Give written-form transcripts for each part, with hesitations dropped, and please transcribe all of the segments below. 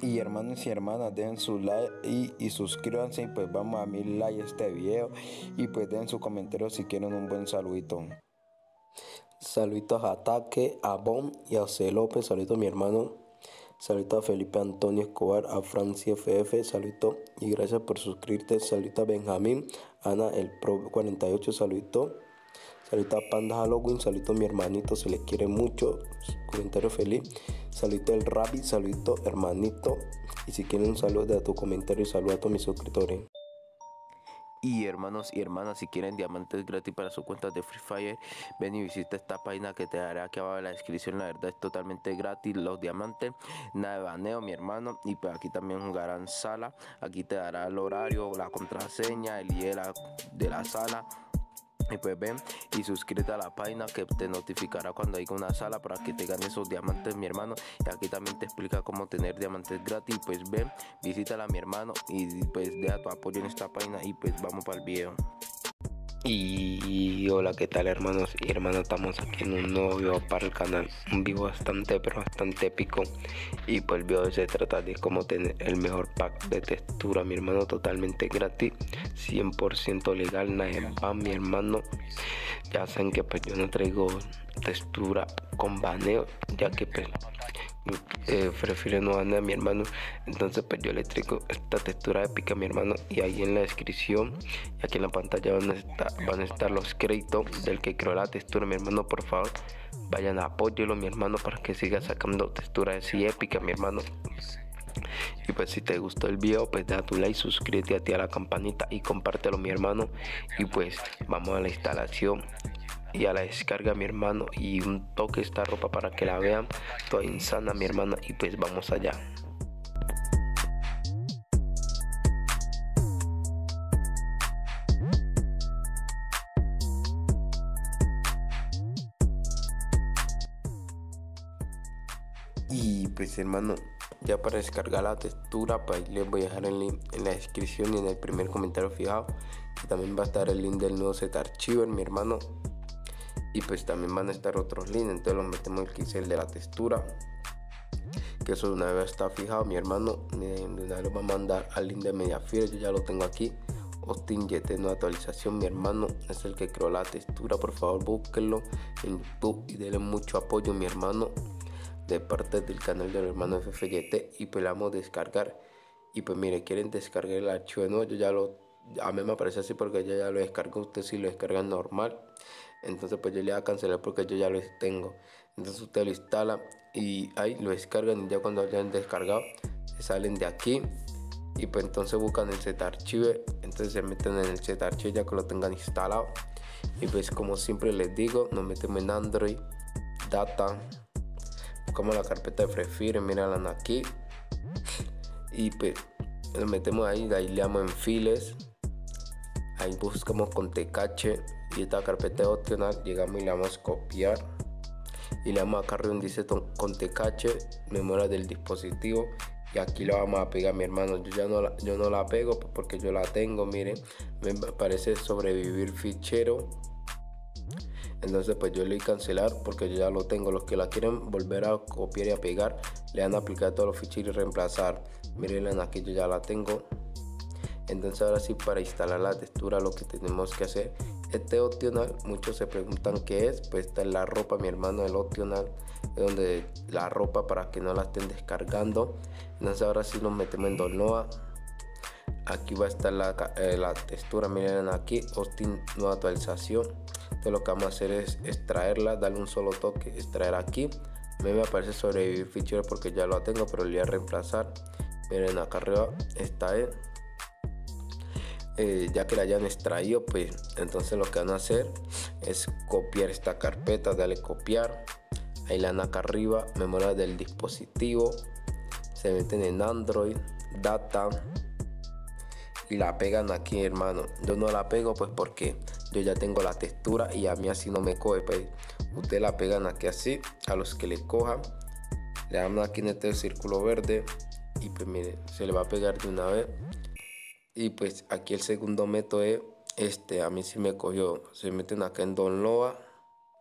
Y hermanos y hermanas, dejen su like y suscríbanse y pues vamos a 1000 likes a este video y pues dejen su comentario si quieren un buen saludito. Saluditos a Ataque, a Bon y a José López. Saluditos a mi hermano. Saluditos a Felipe Antonio Escobar, a Francia FF. Saluditos y gracias por suscribirte. Saluditos a Benjamín, Ana el Pro 48. Saluditos. Saluditos a Panda Halloween. Saluditos a mi hermanito, se les quiere mucho. Comentario feliz. Saluditos al Rabbi. Saluditos hermanito. Y si quieren un saludo de tu comentario, saludos a todos mis suscriptores. Y hermanos y hermanas, si quieren diamantes gratis para sus cuentas de Free Fire, ven y visita esta página que te daré aquí abajo en la descripción. La verdad es totalmente gratis los diamantes, nada de baneo, mi hermano. Y pues aquí también jugarán sala. Aquí te dará el horario, la contraseña, el ID de la sala. Y pues ven y suscríbete a la página que te notificará cuando haya una sala para que te ganes esos diamantes, mi hermano. Y aquí también te explica cómo tener diamantes gratis. Pues ven, visítala, mi hermano, y pues deja tu apoyo en esta página y pues vamos para el video. Y hola, ¿qué tal hermanos y hermanas? Estamos aquí en un nuevo video para el canal, un video bastante épico. Y pues el video se trata de cómo tener el mejor pack de textura, mi hermano, totalmente gratis, 100% legal, nada de spam, mi hermano. Ya saben que pues yo no traigo textura con baneo, ya que pues prefiero no banear a mi hermano. Entonces pues yo le traigo esta textura épica, mi hermano, y ahí en la descripción y aquí en la pantalla van a estar los créditos del que creó la textura, mi hermano. Por favor, vayan a apoyarlo, mi hermano, para que siga sacando textura así épica, mi hermano. Y pues si te gustó el video, pues da tu like, suscríbete, activa la campanita y compártelo, mi hermano. Y pues vamos a la instalación y a la descarga, mi hermano, y un toque esta ropa para que la vean toda insana, mi hermana. Y pues vamos allá. Y pues hermano, ya para descargar la textura, pues les voy a dejar el link en la descripción y en el primer comentario fijado. Y también va a estar el link del nuevo set archiver, mi hermano. Y pues también van a estar otros links, entonces los metemos el que es el de la textura, que eso de una vez está fijado, mi hermano. De una vez lo va a mandar al link de Mediafire, yo ya lo tengo aquí. Austin YT nueva actualización, mi hermano, es el que creó la textura. Por favor búsquenlo en YouTube y denle mucho apoyo, mi hermano, de parte del canal del hermano FFYT. Y pues la vamos a descargar. Y pues mire, quieren descargar el archivo de nuevo, a mí me aparece así porque yo ya lo descargo. Ustedes si lo descargan normal, entonces pues yo le voy a cancelar porque yo ya lo tengo. Entonces usted lo instala y ahí lo descargan, y ya cuando lo hayan descargado se salen de aquí y pues entonces buscan el set archive. Entonces se meten en el set archive ya que lo tengan instalado. Y pues como siempre les digo, nos metemos en Android, Data, buscamos la carpeta de Free Fire, mírenla aquí, y pues nos metemos ahí, de ahí le damos en files, ahí buscamos con Tcache y esta carpeta es opcional. Llegamos y le damos copiar y le damos acá arriba donde dice con Tcache, memoria del dispositivo, y aquí lo vamos a pegar, mi hermano. Yo no la pego porque yo la tengo, miren, me parece sobrevivir fichero. Entonces pues yo le doy cancelar porque yo ya lo tengo. Los que la quieren volver a copiar y a pegar, le dan a aplicar todos los ficheros y reemplazar. Miren, aquí yo ya la tengo. Entonces ahora sí, para instalar la textura lo que tenemos que hacer, este opcional, muchos se preguntan qué es. Pues esta es la ropa, mi hermano. El opcional es donde la ropa para que no la estén descargando. Entonces ahora sí nos metemos en Dolnova. Aquí va a estar la textura, miren aquí, Austin nueva actualización. Entonces lo que vamos a hacer es extraerla, darle un solo toque, extraer aquí. A mí me aparece sobrevivir fichero porque ya lo tengo, pero le voy a reemplazar. Miren acá arriba, esta es. Ya que la hayan extraído, pues entonces lo que van a hacer es copiar esta carpeta, darle copiar. Ahí la dan acá arriba, memoria del dispositivo. Se meten en Android, Data, y la pegan aquí, hermano. Yo no la pego pues porque yo ya tengo la textura y a mí así no me coge. Pues ustedes la pegan aquí así, a los que le cojan le dan aquí en este círculo verde y pues miren, se le va a pegar de una vez. Y pues aquí el segundo método es a mí sí me cogió. Se meten acá en Download,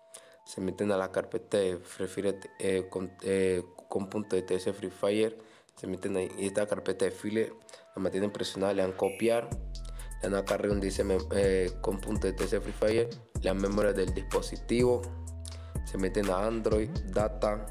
se meten a la carpeta de Free Fire, con .ts Free Fire, se meten ahí. Y esta carpeta de file la mantienen presionada, le dan copiar, le dan acá arriba donde dice con.ets Free Fire, le dan memoria del dispositivo, se meten a Android, data,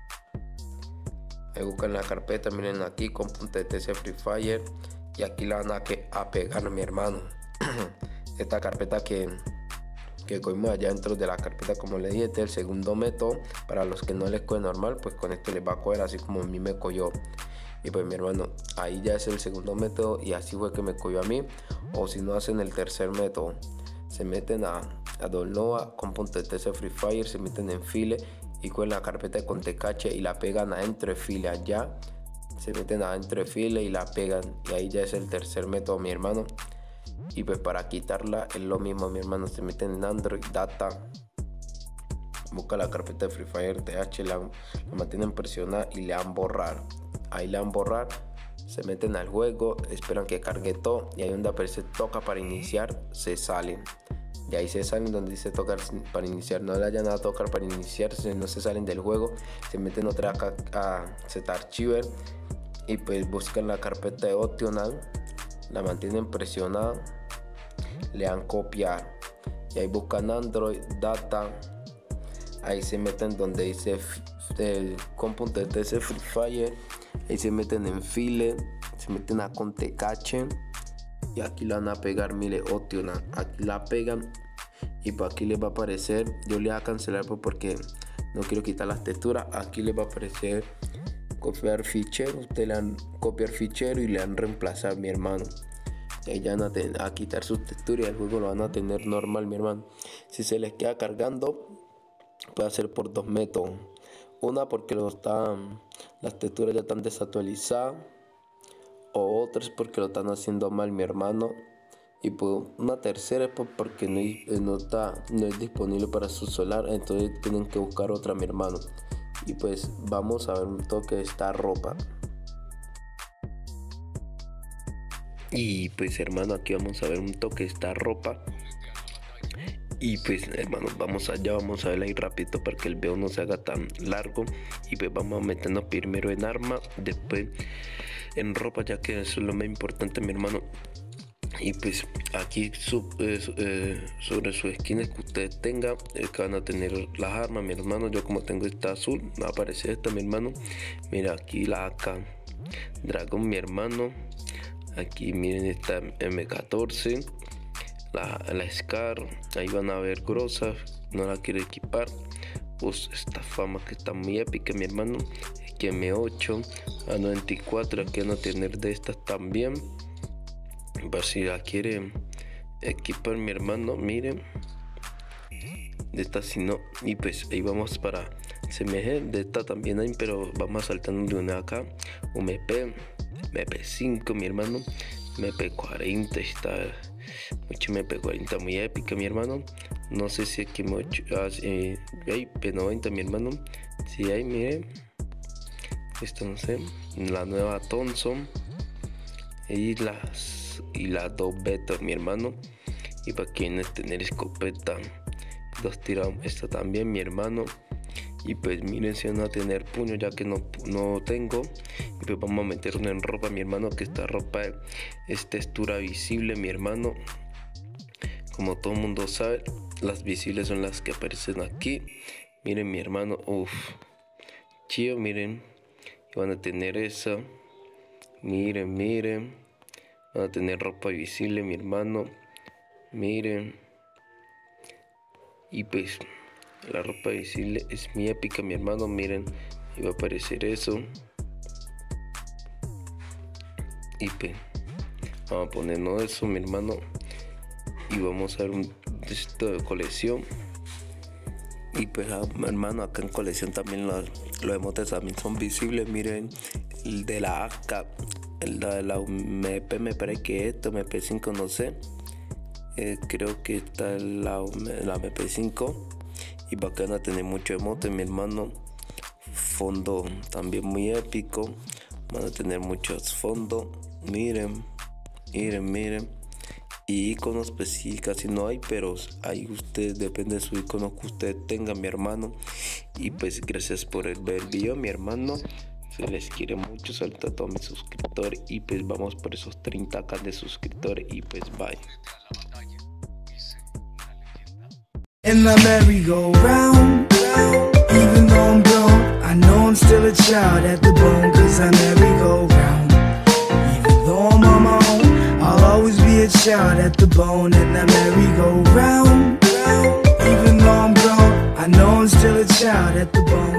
ahí buscan la carpeta, miren aquí con.ets Free Fire, y aquí la van a pegar, mi hermano. Esta carpeta que cogimos allá dentro de la carpeta, como le dije, este es el segundo método. Para los que no les coge normal, pues con este les va a coger así como a mí me cogió. Y pues mi hermano, ahí ya es el segundo método y así fue que me cogió a mí. O si no, hacen el tercer método, se meten a Dolnova con.ets Free Fire, se meten en file y con la carpeta de Contecache y la pegan adentro de file allá. Se meten adentro de file y la pegan, y ahí ya es el tercer método, mi hermano. Y pues para quitarla es lo mismo, mi hermano, se meten en Android, data, busca la carpeta de Free Fire TH, la mantienen presionada y le dan borrar. Ahí le dan borrar, se meten al juego, esperan que cargue todo y ahí donde aparece toca para iniciar, se salen. Y ahí se salen donde dice tocar para iniciar, no le hayan a tocar para iniciar, si no se salen del juego, se meten otra vez a Z-Archiver y pues buscan la carpeta de optional, la mantienen presionada, le dan copiar y ahí buscan Android, data, ahí se meten donde dice con.ets Free Fire, ahí se meten en file, se meten a Contecache y aquí la van a pegar, mire, optional, aquí la pegan y por aquí les va a aparecer, yo le voy a cancelar porque no quiero quitar las texturas, aquí les va a aparecer copiar fichero, ustedes le dan copiar fichero y le dan reemplazar, mi hermano. Y ahí ya van a quitar sus texturas y el juego lo van a tener normal, mi hermano. Si se les queda cargando, puede ser por dos métodos. Una porque las texturas ya están desactualizadas, o otra es porque lo están haciendo mal, mi hermano. Y pues una tercera es porque no es disponible para su celular, entonces tienen que buscar otra, mi hermano. Y pues vamos a ver un toque de esta ropa. Y pues hermano, aquí vamos a ver un toque de esta ropa. Y pues hermano, vamos allá, vamos a verla ahí rápido para que el video no se haga tan largo. Y pues vamos a meternos primero en arma, después en ropa, ya que eso es lo más importante, mi hermano. Y pues aquí sobre sus skins que ustedes tengan, que van a tener las armas, mi hermano. Yo como tengo esta azul, me va a aparecer esta, mi hermano. Mira aquí la AK Dragon, mi hermano. Aquí miren esta M14, la Scar, ahí van a ver grosas, no la quiero equipar. Pues esta fama que está muy épica, mi hermano. Aquí M8, A94, aquí van a tener de estas también. Por si la quiere equipar, mi hermano, miren, de esta si no. Y pues ahí vamos para CMG, de esta también hay, pero vamos saltando de una acá. MP5, mi hermano, MP40, está mucho MP40, muy épica, mi hermano. No sé si aquí hay P90, mi hermano, si hay, miren, esto no sé, la nueva Thompson y las dos betas, mi hermano. Y para quienes tener escopeta, dos tiros, esta también, mi hermano. Y pues miren, si van a tener puño, ya que no tengo. Y pues vamos a meterlo en ropa, mi hermano, que esta ropa es textura visible, mi hermano. Como todo el mundo sabe, las visibles son las que aparecen aquí. Miren, mi hermano, chido, miren. Y van a tener esa, miren. Van a tener ropa visible, mi hermano, miren. Y pues la ropa visible es muy épica, mi hermano, miren. Y va a aparecer eso. Y pues vamos a ponernos eso, mi hermano. Y vamos a ver esto de colección. Y pues hermano, acá en colección también los emotes también son visibles. Miren, el de la AK, el de la MP, me parece que esto, MP5 no sé, creo que está la MP5. Y para que van a tener mucho emote, mi hermano. Fondo también muy épico, van a tener muchos fondos, miren. Y iconos pues sí, casi no hay, pero ahí usted depende de su icono que usted tenga, mi hermano. Y pues gracias por ver el video, mi hermano. Se les quiere mucho, saludos a todos mis suscriptores y pues vamos por esos 30k de suscriptores y pues bye. In the merry-go-round, even though I'm grown, I know I'm still a child at the bone, cause I merry-go-round. Even though I'm on my own, I'll always be a child at the bone, and I merry-go-round. Even though I'm grown, I know I'm still a child at the bone.